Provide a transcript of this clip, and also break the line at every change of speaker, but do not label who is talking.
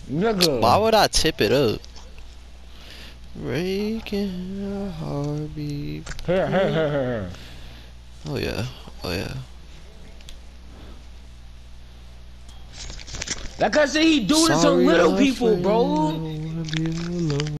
Nigga.
Why would I tip it up? Breaking a heartbeat.
Here.
Oh yeah. Oh yeah.
Like I said, he do this to
Sorry,
little
my
people,
friend. I
bro.
don't wanna be alone.